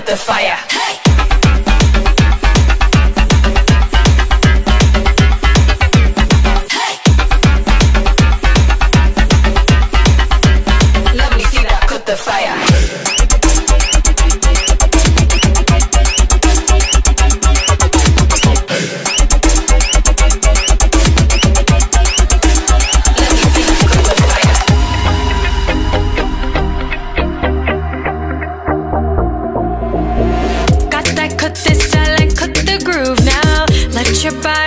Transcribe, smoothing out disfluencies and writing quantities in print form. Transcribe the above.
the fire. Let me see that, put the fire. Got that, cut this style and cut the groove now. Let your body